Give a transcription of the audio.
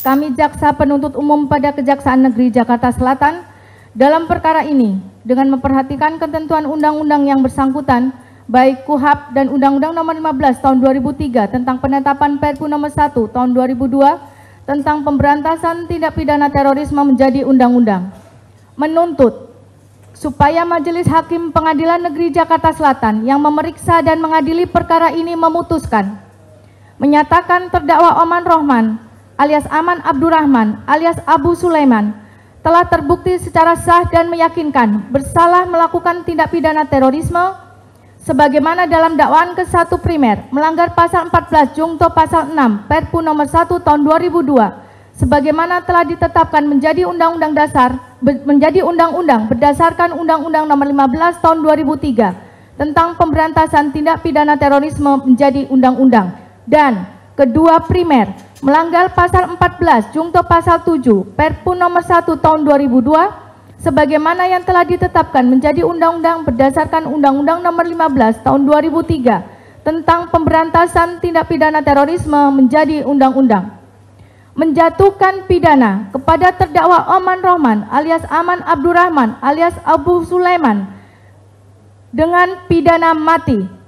kami Jaksa Penuntut Umum pada Kejaksaan Negeri Jakarta Selatan dalam perkara ini dengan memperhatikan ketentuan undang-undang yang bersangkutan, baik KUHP dan Undang-Undang Nomor 15 Tahun 2003 tentang penetapan Perpu Nomor 1 Tahun 2002 tentang pemberantasan tindak pidana terorisme menjadi undang-undang. Menuntut supaya Majelis Hakim Pengadilan Negeri Jakarta Selatan yang memeriksa dan mengadili perkara ini memutuskan, menyatakan terdakwa Oman Rohman alias Aman Abdurrahman alias Abu Sulaiman telah terbukti secara sah dan meyakinkan bersalah melakukan tindak pidana terorisme sebagaimana dalam dakwaan ke-1 primer melanggar pasal 14 jungto pasal 6 Perpu Nomor 1 Tahun 2002 sebagaimana telah ditetapkan menjadi undang-undang berdasarkan Undang-Undang Nomor 15 Tahun 2003 tentang pemberantasan tindak pidana terorisme menjadi undang-undang. Dan kedua primer melanggar pasal 14 jungto pasal 7 Perpu Nomor 1 Tahun 2002 sebagaimana yang telah ditetapkan menjadi undang-undang berdasarkan Undang-Undang Nomor 15 Tahun 2003 tentang pemberantasan tindak pidana terorisme menjadi undang-undang. Menjatuhkan pidana kepada terdakwa Oman Rohman alias Aman Abdurrahman alias Abu Sulaiman dengan pidana mati